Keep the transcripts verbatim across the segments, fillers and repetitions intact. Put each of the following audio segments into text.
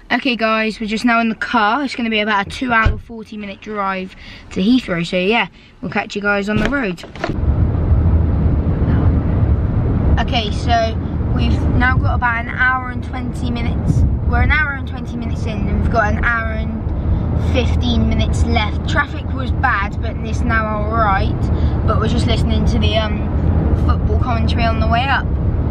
Okay guys, we're just now in the car. It's going to be about a two hour, forty minute drive to Heathrow. So yeah, we'll catch you guys on the road. Okay, so we've now got about an hour and twenty minutes. We're an hour and twenty minutes in, and we've got an hour and fifteen minutes left. Traffic was bad, but it's now alright. But we're just listening to the um, football commentary on the way up.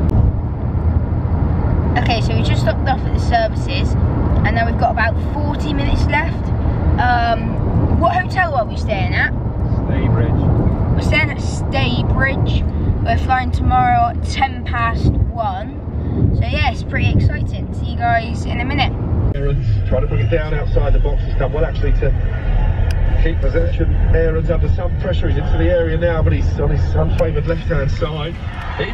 Okay, so we just stopped off at the services, and now we've got about forty minutes left. Um, what hotel are we staying at? Staybridge. We're staying at Staybridge. We're flying tomorrow at ten past one. So yeah, it's pretty exciting. See you guys in a minute. Trying to bring it down outside the box has done well actually to keep possession. Aaron's under some pressure. He's into the area now, but he's on his unfavoured left-hand side. He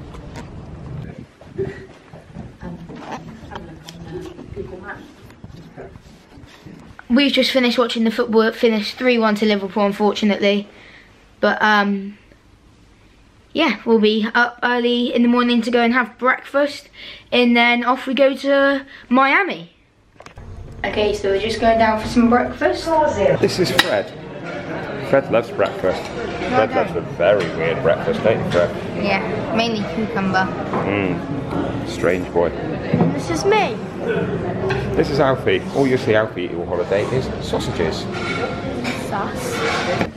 We've just finished watching the football. It finished three one to Liverpool, unfortunately. But, um, yeah, we'll be up early in the morning to go and have breakfast. And then off we go to Miami. Okay, so we're just going down for some breakfast. This is Fred. Fred loves breakfast. Fred loves a very weird breakfast, don't you, Fred? Yeah, mainly cucumber. Mmm, strange boy. And this is me. This is Alfie. All you see Alfie eat all holiday is sausages. Sauce.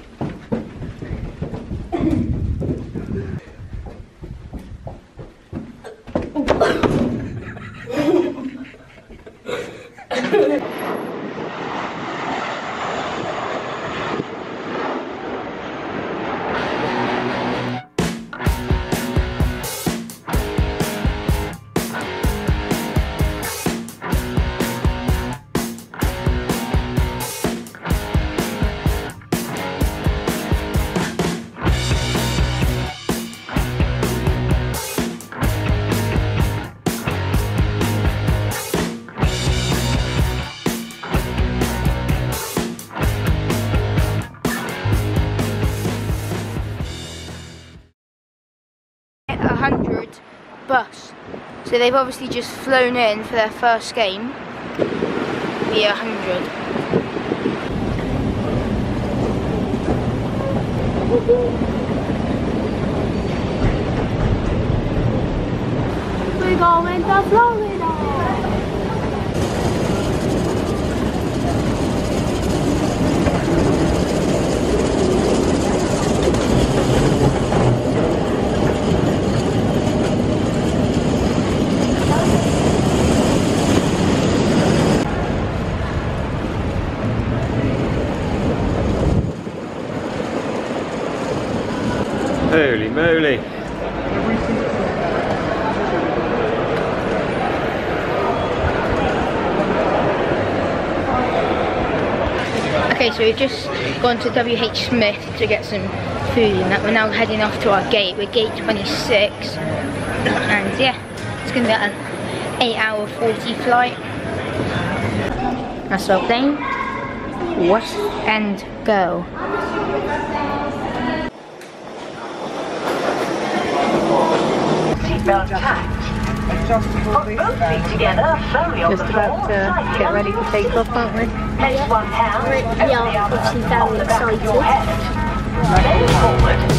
one hundred bus. So they've obviously just flown in for their first game. Be one hundred. We're going to Florida. Holy moly. Okay, so we've just gone to W H Smith to get some food, and that we're now heading off to our gate. We're gate twenty-six, and yeah, it's going to be an eight hour forty flight. That's our plane. West and go. Just about to get ready to take off, aren't we? Yeah, obviously very excited. Ready, forward.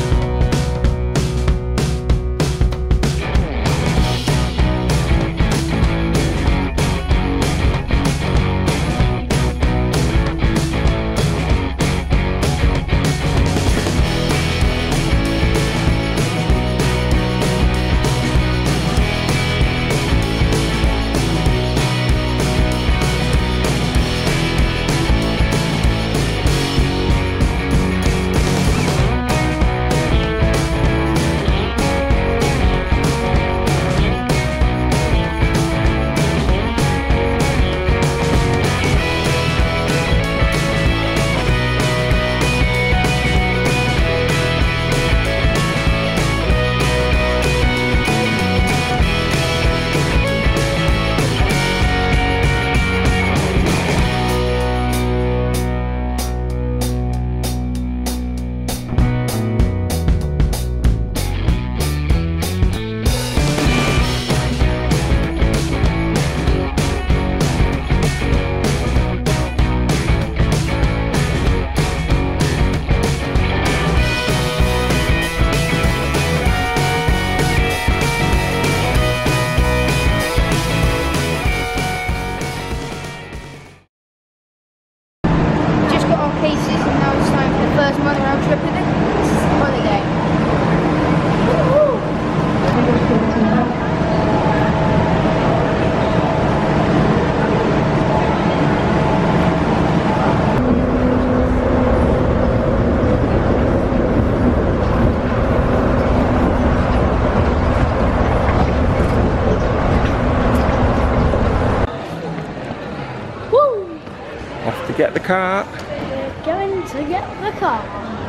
off to get the car. We're going to get the car.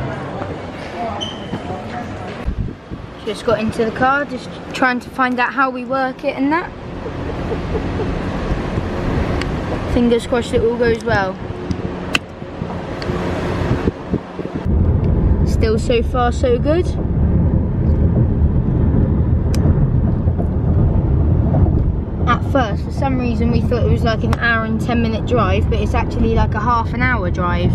Just got into the car, just trying to find out how we work it and that. Fingers crossed it all goes well. Still so far so good. At first, for some reason, we thought it was like an hour and ten minute drive, but it's actually like a half an hour drive.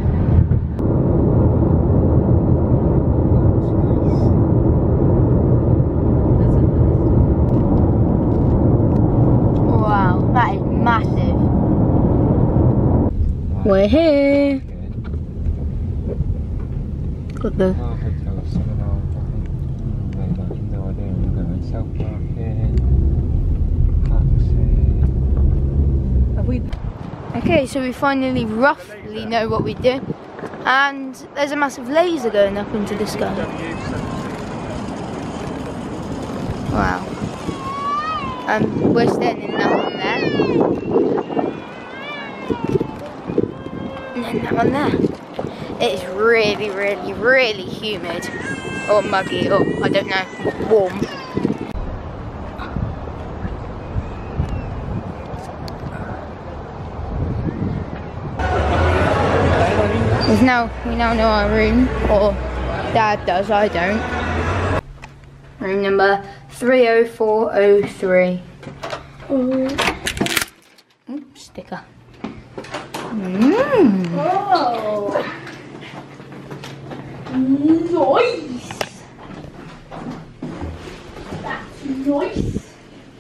Wow, that is massive. We're here. Got the Okay, so we finally roughly know what we do, and there's a massive laser going up into the sky. Wow. Um, we're standing in that one there, and then that one there. It's really, really, really humid, or muggy, or I don't know, warm. Now we now know our room, or Dad does, I don't. Room number three oh four oh three. Oops, sticker. Mmm. Oh. Nice. That's nice.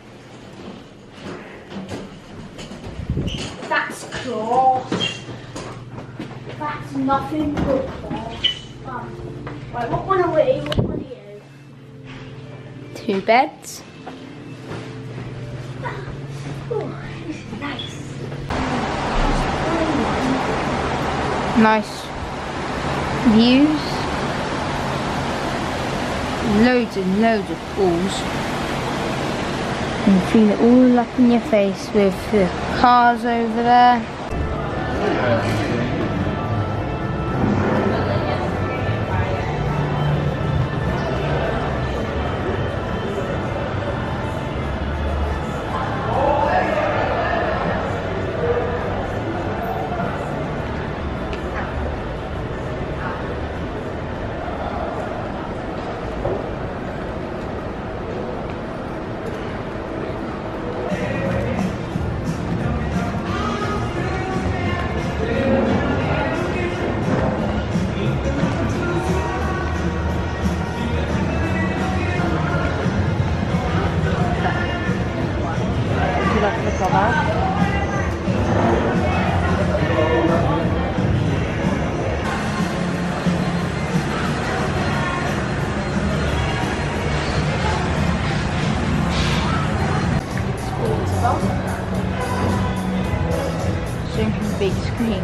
That's class. That's nothing but class. Um, right, what one are we? What one are you? Two beds. Oh, this is nice. Nice views. Loads and loads of pools. And feel it all up in your face with the cars over there. Big screen.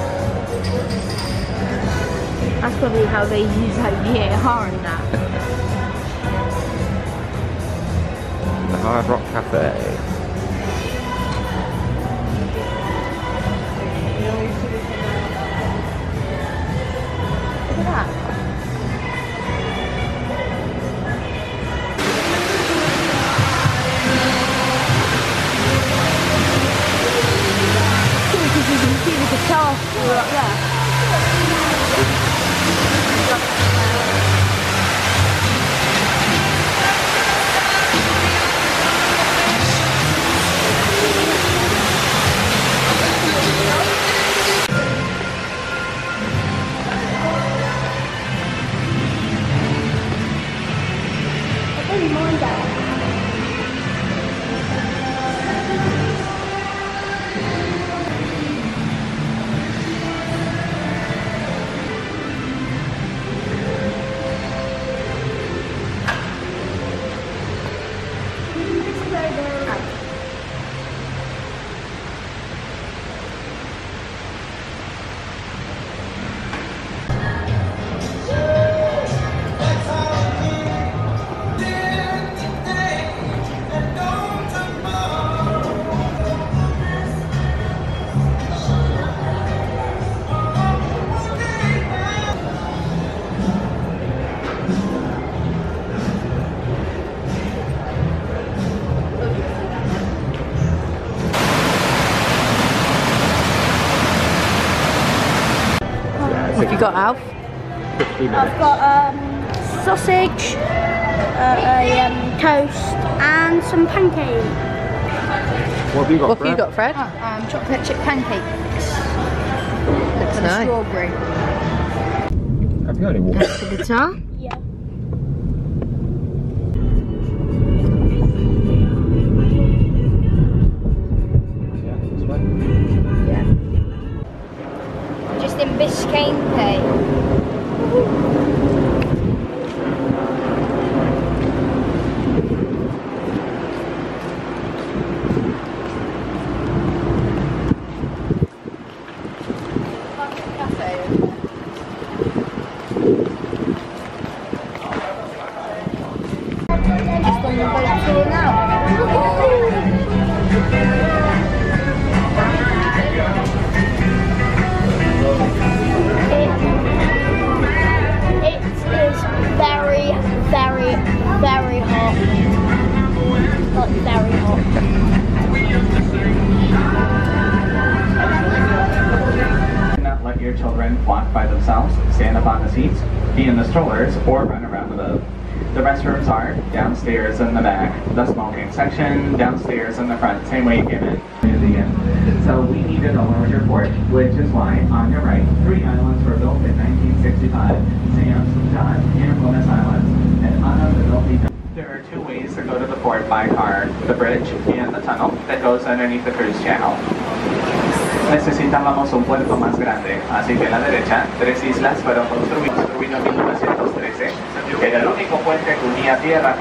That's probably how they use like V A R and that. The Hard Rock Cafe. Look at that. You can see the guitar floor up there. I didn't mind that. What have you got, Alf? fifty minutes. I've got um, sausage, uh, a um, toast, and some pancakes. What have you got, What have you Fred? got, Fred? Oh, um, chocolate chip pancakes. Looks With nice. strawberry. Have you only walked? That's the guitar. Yeah. Yeah, this way. Just in Biscayne Bay. Just on the boat tour now. It is very, very, very hot. Like very hot. Do not let your children walk by themselves, stand up on the seats, be in the strollers, or run around the boat. The restrooms are downstairs in the back, the smoking section downstairs in the front, same way you came in. So we needed a larger port, which is why, on your right, three islands were built in nineteen sixty-five, Sam, John, and Bonus Islands, and on the built. There are two ways to go to the port by car, the bridge and the tunnel that goes underneath the cruise channel. Necesitábamos un puerto más grande, así que a la derecha, tres islas fueron construidas en mil novecientos trece. Era el único puente que unía tierra.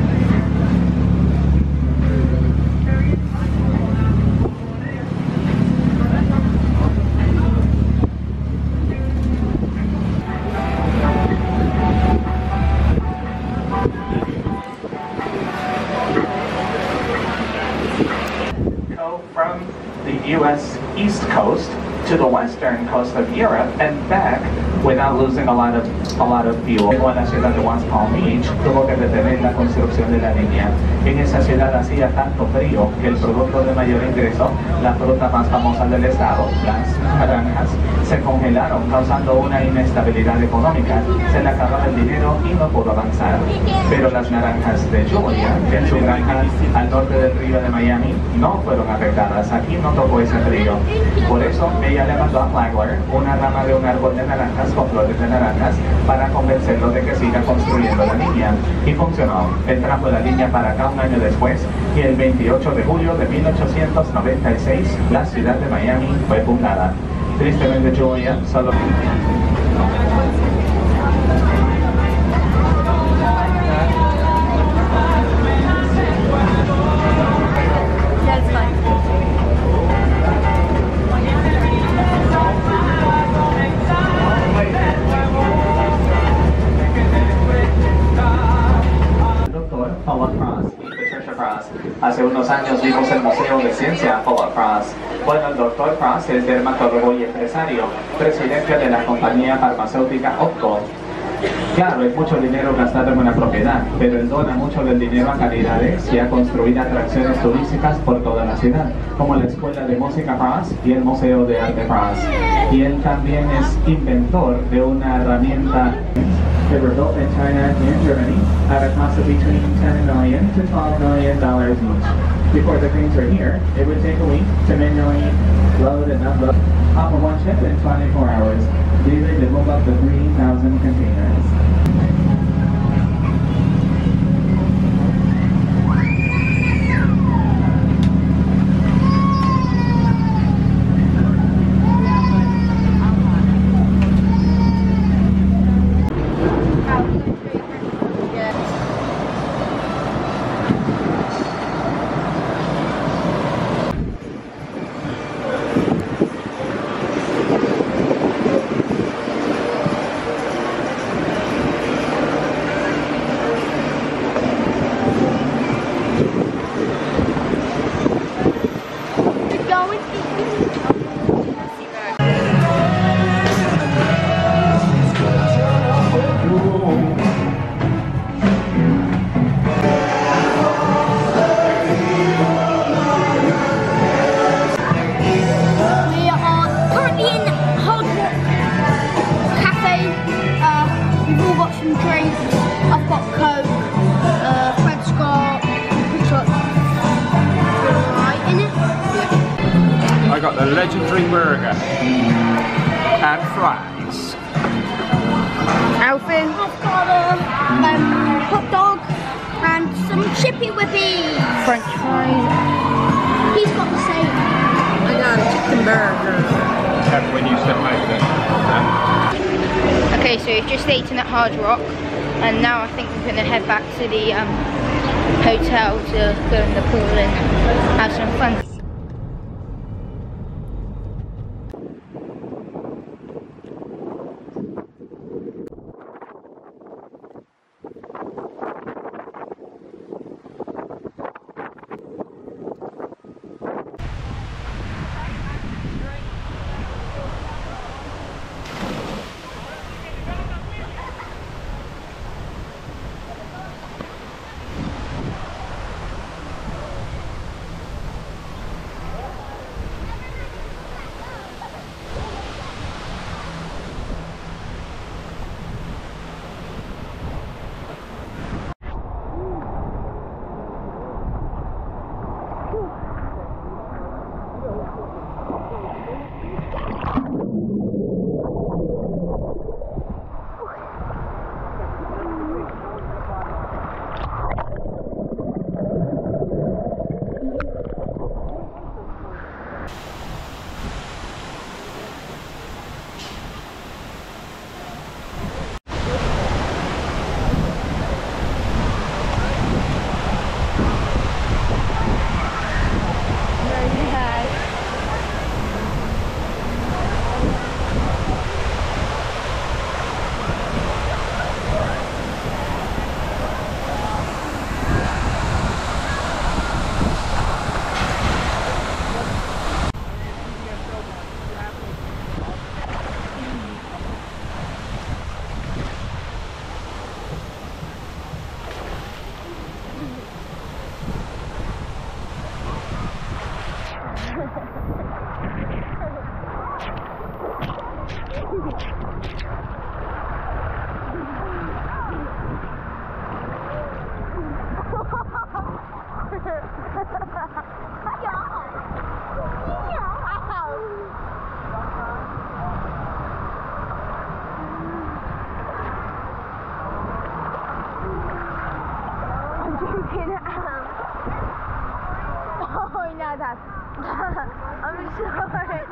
Go from the U S East Coast to the western coast of Europe and back without losing a lot of a lot of fuel. Llegó a la ciudad de West Palm Beach, tuvo que detener la construcción de la línea. En esa ciudad hacía tanto frío que el producto de mayor ingreso, la fruta más famosa del estado, las naranjas, se congelaron causando una inestabilidad económica. Se le acababa el dinero y no pudo avanzar. Pero las naranjas de Julia, en su granja al norte del río de Miami, no fueron afectadas. Aquí no tocó ese frío. Por eso ella le mandó a Flagler una rama de un árbol de naranjas con flores de naranjas para convencerlo de que siga construyendo la línea. Y funcionó. Él trajo la línea para acá un año después y el veintiocho de julio de mil ochocientos noventa y seis la ciudad de Miami fue fundada. Tristemente Julia solo... Hace unos años vimos el Museo de Ciencia Philip Cross. Bueno, el doctor Cross es dermatólogo y empresario, presidente de la compañía farmacéutica Opco. Claro, es mucho dinero gastado en una propiedad, pero él dona mucho del dinero a caridades y ha construido atracciones turísticas por toda la ciudad, como la Escuela de Música Cross y el Museo de Arte Cross. Y él también es inventor de una herramienta. They were built in China and Germany at a cost of between ten million to twelve million dollars each. Before the cranes were here, it would take a week to manually load and unload off of one ship in twenty-four hours, daily to move up to three thousand containers. the legendary burger and fries. Alfie? I've got a um, hot dog and some chippy whippies. French fries. He's got the same. I got a chicken burger. That's when you step over it. Okay, so we've just eaten at Hard Rock, and now I think we're going to head back to the um, hotel to go in the pool and have some fun. Oh, no, Dad. I'm sorry.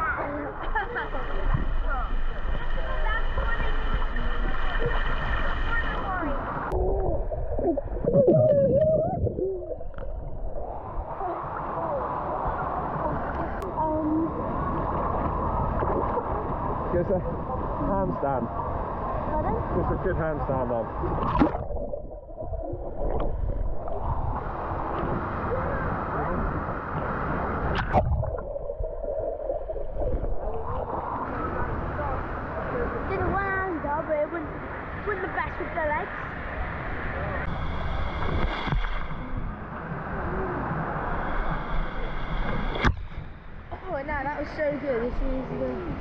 Just a handstand. Pardon? Just a good handstand then. Did a one hand job, but it wasn't, wasn't the best with the legs. Oh no, that was so good. This is the...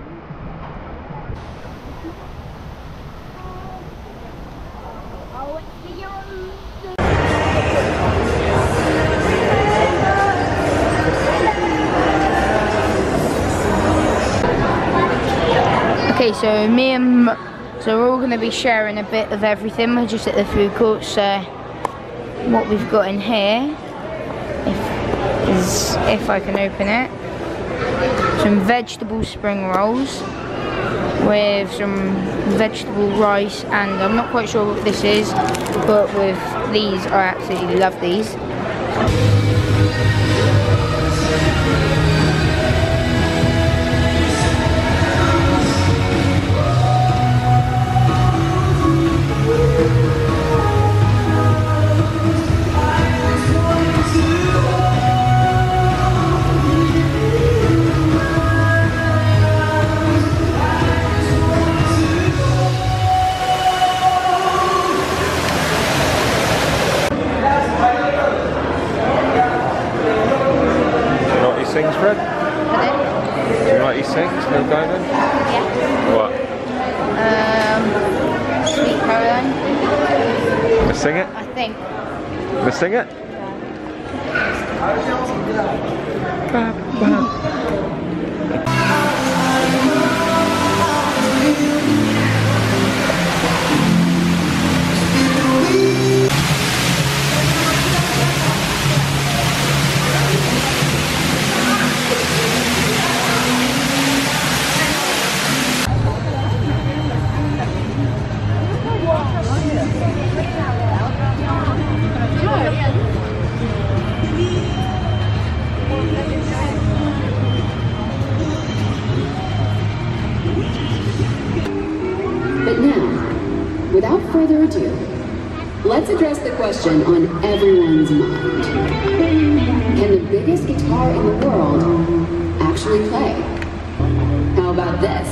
Oh, it's the young... Okay, so me and M so we're all going to be sharing a bit of everything. We're just at the food court, so what we've got in here if, is, if I can open it, some vegetable spring rolls with some vegetable rice, and I'm not quite sure what this is, but with these, I absolutely love these. Sings, Fred? Pardon? Do you like these things, Neil Diamond? Yeah. What? Um, Sweet Caroline. Let's sing it? I think. Let's sing it? further ado, let's address the question on everyone's mind. Can the biggest guitar in the world actually play? How about this?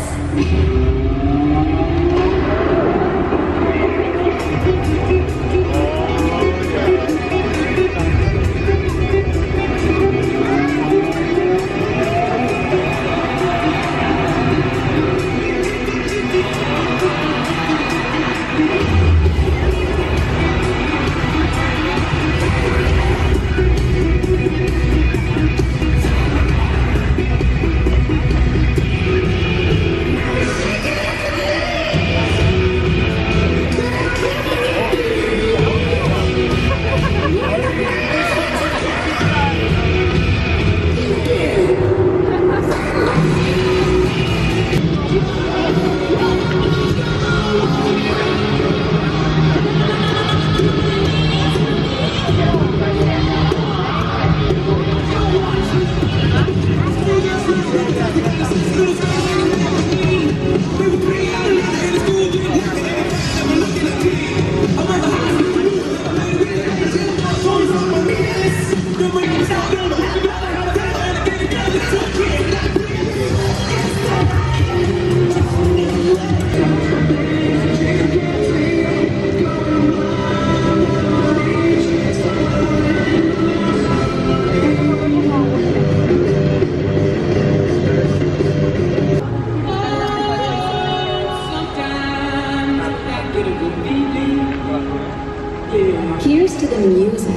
Here's to the music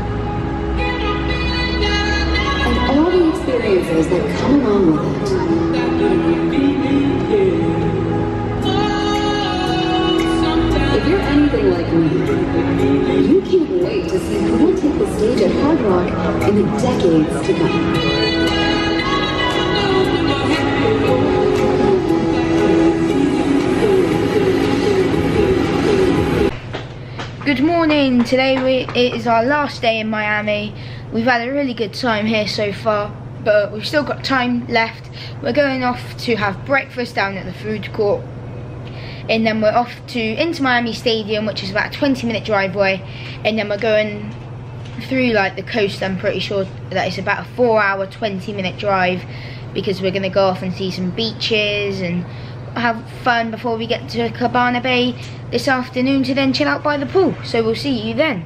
and all the experiences that come along with it. If you're anything like me, you can't wait to see who will take the stage at Hard Rock in the decades to come. Good morning. Today we, it is our last day in Miami. We've had a really good time here so far, but we've still got time left. We're going off to have breakfast down at the food court, and then we're off to into Miami Stadium, which is about a twenty minute drive away, and then we're going through like the coast. I'm pretty sure that it's about a four hour twenty minute drive, because we're going to go off and see some beaches and have fun before we get to Cabana Bay this afternoon to then chill out by the pool. So we'll see you then.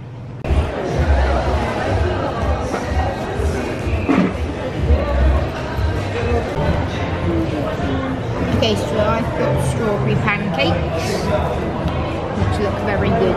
Okay, so I've got strawberry pancakes, which look very good.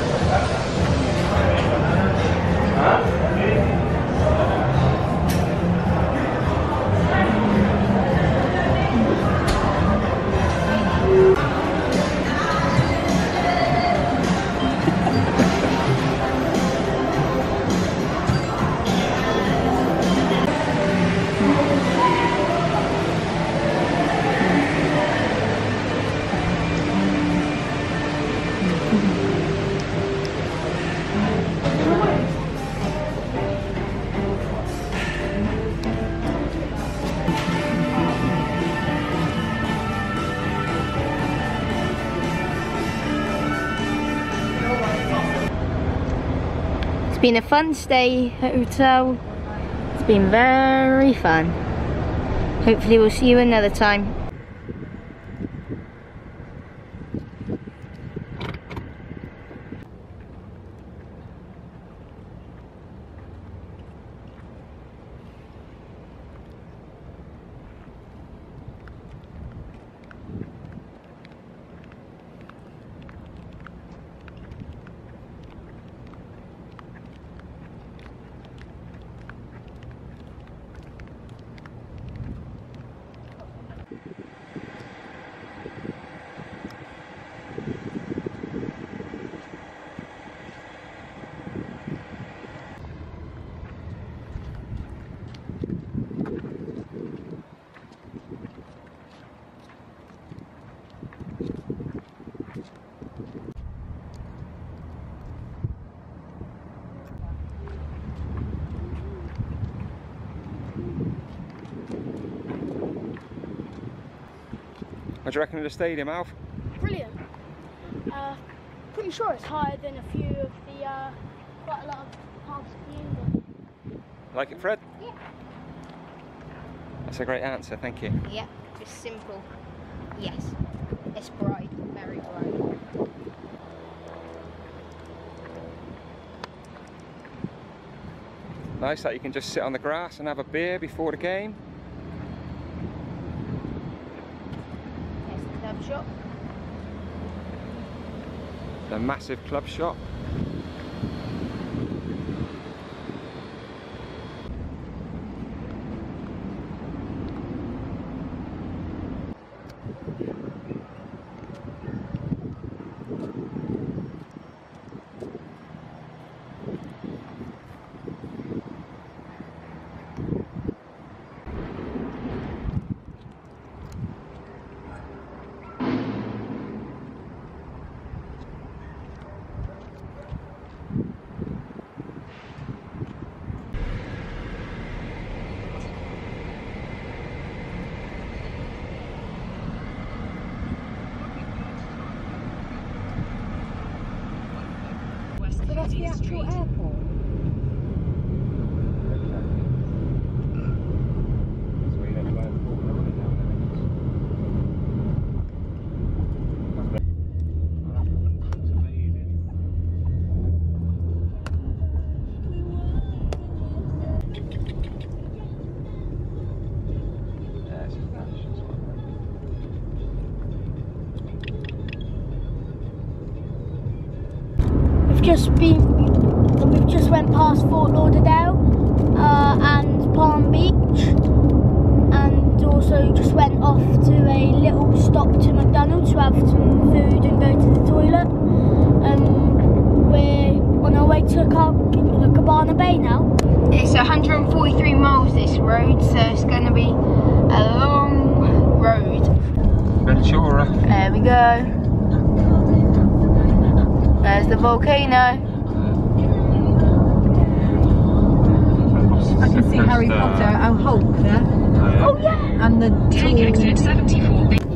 It's been a fun stay at the hotel. It's been very fun. Hopefully we'll see you another time. What do you reckon of the stadium, Alf? Brilliant. Uh, pretty sure it's higher than a few of the, uh, quite a lot of parts of the England. Like it, Fred? Yeah. That's a great answer, thank you. Yep, just simple. Yes, it's bright, very bright. Nice that you can just sit on the grass and have a beer before the game. There's the club shop. The massive club shop. So that's the actual airport. We've just been, we've just went past Fort Lauderdale uh, and Palm Beach, and also just went off to a little stop to McDonald's to have some food and go to the toilet. Um, we're on our way to Cabana Bay now. It's one hundred forty-three miles this road, so it's going to be a long road. Ventura. There we go. There's the volcano. I can see Harry Potter and Hulk there. Oh, yeah. Oh yeah. And the Take exit seventy-four.